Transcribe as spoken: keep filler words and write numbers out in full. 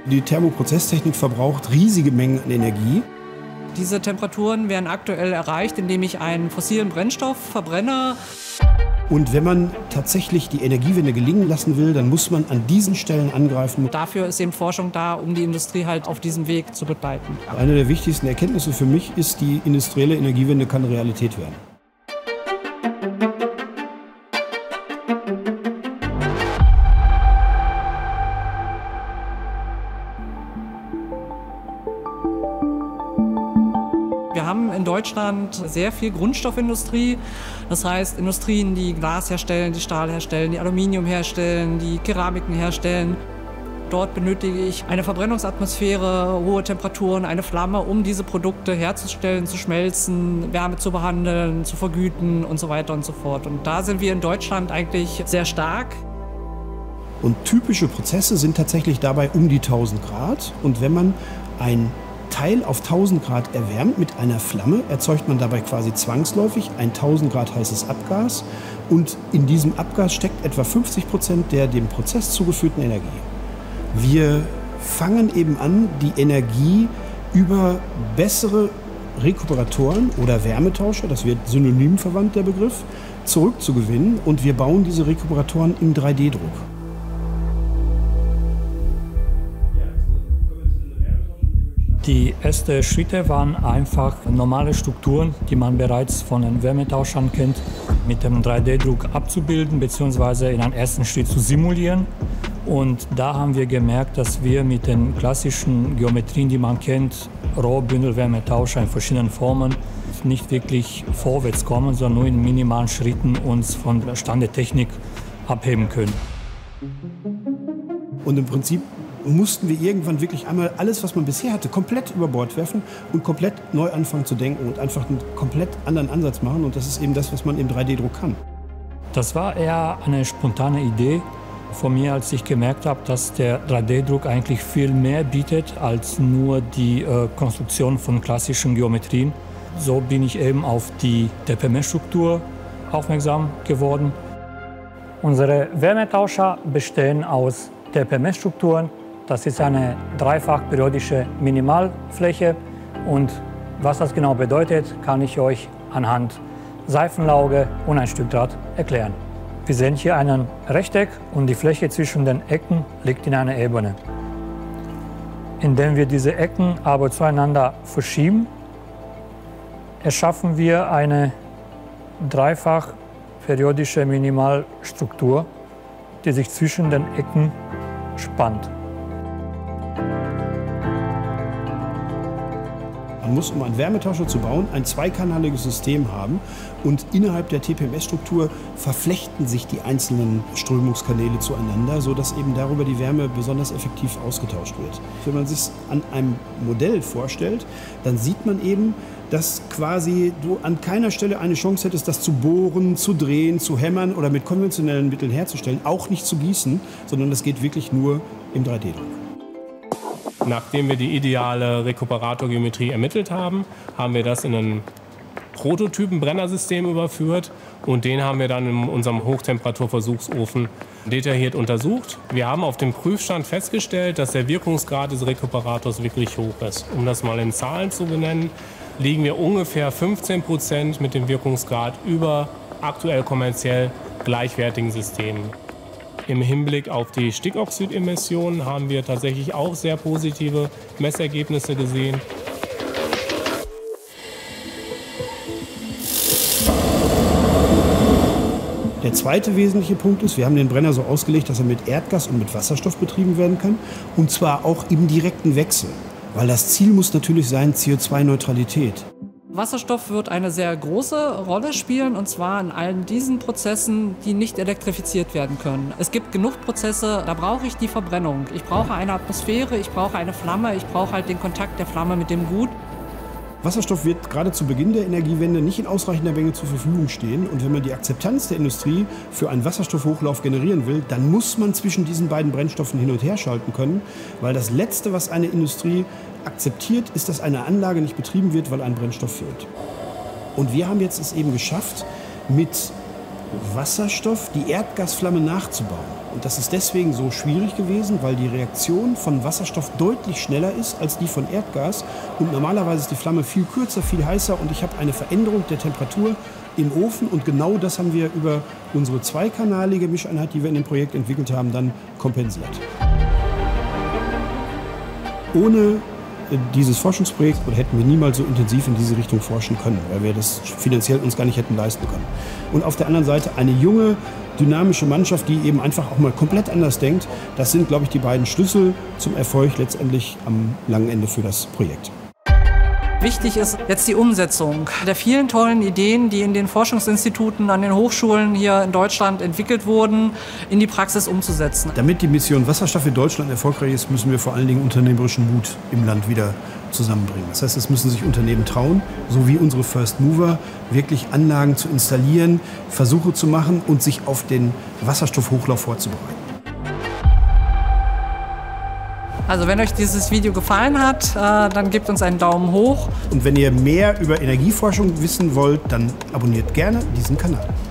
Die Thermoprozesstechnik verbraucht riesige Mengen an Energie. Diese Temperaturen werden aktuell erreicht, indem ich einen fossilen Brennstoff verbrenne. Und wenn man tatsächlich die Energiewende gelingen lassen will, dann muss man an diesen Stellen angreifen. Dafür ist eben Forschung da, um die Industrie halt auf diesem Weg zu begleiten. Eine der wichtigsten Erkenntnisse für mich ist, die industrielle Energiewende kann Realität werden. Wir haben in Deutschland sehr viel Grundstoffindustrie, das heißt Industrien, die Glas herstellen, die Stahl herstellen, die Aluminium herstellen, die Keramiken herstellen. Dort benötige ich eine Verbrennungsatmosphäre, hohe Temperaturen, eine Flamme, um diese Produkte herzustellen, zu schmelzen, Wärme zu behandeln, zu vergüten und so weiter und so fort. Und da sind wir in Deutschland eigentlich sehr stark. Und typische Prozesse sind tatsächlich dabei um die tausend Grad. Und wenn man ein Teil auf tausend Grad erwärmt mit einer Flamme, erzeugt man dabei quasi zwangsläufig ein tausend Grad heißes Abgas. Und in diesem Abgas steckt etwa fünfzig Prozent der dem Prozess zugeführten Energie. Wir fangen eben an, die Energie über bessere Rekuperatoren oder Wärmetauscher, das wird synonym verwandt, der Begriff, zurückzugewinnen. Und wir bauen diese Rekuperatoren im drei D Druck. Die ersten Schritte waren einfach normale Strukturen, die man bereits von den Wärmetauschern kennt, mit dem drei D Druck abzubilden bzw. in einem ersten Schritt zu simulieren. Und da haben wir gemerkt, dass wir mit den klassischen Geometrien, die man kennt, Rohrbündelwärmetauscher in verschiedenen Formen, nicht wirklich vorwärts kommen, sondern nur in minimalen Schritten uns von der Stand der Technik abheben können. Und im Prinzip mussten wir irgendwann wirklich einmal alles, was man bisher hatte, komplett über Bord werfen und komplett neu anfangen zu denken und einfach einen komplett anderen Ansatz machen. Und das ist eben das, was man im drei D Druck kann. Das war eher eine spontane Idee von mir, als ich gemerkt habe, dass der drei D Druck eigentlich viel mehr bietet als nur die äh, Konstruktion von klassischen Geometrien. So bin ich eben auf die T P M S-Struktur aufmerksam geworden. Unsere Wärmetauscher bestehen aus T P M S-Strukturen. Das ist eine dreifach periodische Minimalfläche. Und was das genau bedeutet, kann ich euch anhand Seifenlauge und ein Stück Draht erklären. Wir sehen hier ein Rechteck und die Fläche zwischen den Ecken liegt in einer Ebene. Indem wir diese Ecken aber zueinander verschieben, erschaffen wir eine dreifach periodische Minimalstruktur, die sich zwischen den Ecken spannt. Man muss, um einen Wärmetauscher zu bauen, ein zweikanaliges System haben und innerhalb der T P M S-Struktur verflechten sich die einzelnen Strömungskanäle zueinander, sodass eben darüber die Wärme besonders effektiv ausgetauscht wird. Wenn man sich an einem Modell vorstellt, dann sieht man eben, dass quasi du an keiner Stelle eine Chance hättest, das zu bohren, zu drehen, zu hämmern oder mit konventionellen Mitteln herzustellen, auch nicht zu gießen, sondern das geht wirklich nur im drei D Druck. Nachdem wir die ideale Rekuperatorgeometrie ermittelt haben, haben wir das in ein Prototypen-Brennersystem überführt und den haben wir dann in unserem Hochtemperaturversuchsofen detailliert untersucht. Wir haben auf dem Prüfstand festgestellt, dass der Wirkungsgrad des Rekuperators wirklich hoch ist. Um das mal in Zahlen zu benennen, liegen wir ungefähr fünfzehn Prozent mit dem Wirkungsgrad über aktuell kommerziell gleichwertigen Systemen. Im Hinblick auf die Stickoxidemissionen haben wir tatsächlich auch sehr positive Messergebnisse gesehen. Der zweite wesentliche Punkt ist, wir haben den Brenner so ausgelegt, dass er mit Erdgas und mit Wasserstoff betrieben werden kann. Und zwar auch im direkten Wechsel. Weil das Ziel muss natürlich sein, C O zwei Neutralität. Wasserstoff wird eine sehr große Rolle spielen, und zwar in allen diesen Prozessen, die nicht elektrifiziert werden können. Es gibt genug Prozesse, da brauche ich die Verbrennung. Ich brauche eine Atmosphäre, ich brauche eine Flamme, ich brauche halt den Kontakt der Flamme mit dem Gut. Wasserstoff wird gerade zu Beginn der Energiewende nicht in ausreichender Menge zur Verfügung stehen. Und wenn man die Akzeptanz der Industrie für einen Wasserstoffhochlauf generieren will, dann muss man zwischen diesen beiden Brennstoffen hin und her schalten können. Weil das Letzte, was eine Industrie akzeptiert, ist, dass eine Anlage nicht betrieben wird, weil ein Brennstoff fehlt. Und wir haben jetzt es eben geschafft, mit Wasserstoff die Erdgasflamme nachzubauen. Und das ist deswegen so schwierig gewesen, weil die Reaktion von Wasserstoff deutlich schneller ist als die von Erdgas. Und normalerweise ist die Flamme viel kürzer, viel heißer und ich habe eine Veränderung der Temperatur im Ofen. Und genau das haben wir über unsere zweikanalige Mischeinheit, die wir in dem Projekt entwickelt haben, dann kompensiert. Ohne dieses Forschungsprojekt hätten wir niemals so intensiv in diese Richtung forschen können, weil wir das finanziell uns gar nicht hätten leisten können. Und auf der anderen Seite eine junge, dynamische Mannschaft, die eben einfach auch mal komplett anders denkt. Das sind, glaube ich, die beiden Schlüssel zum Erfolg letztendlich am langen Ende für das Projekt. Wichtig ist jetzt die Umsetzung der vielen tollen Ideen, die in den Forschungsinstituten, an den Hochschulen hier in Deutschland entwickelt wurden, in die Praxis umzusetzen. Damit die Mission Wasserstoff in Deutschland erfolgreich ist, müssen wir vor allen Dingen unternehmerischen Mut im Land wieder zusammenbringen. Das heißt, es müssen sich Unternehmen trauen, so wie unsere First Mover, wirklich Anlagen zu installieren, Versuche zu machen und sich auf den Wasserstoffhochlauf vorzubereiten. Also wenn euch dieses Video gefallen hat, dann gebt uns einen Daumen hoch. Und wenn ihr mehr über Energieforschung wissen wollt, dann abonniert gerne diesen Kanal.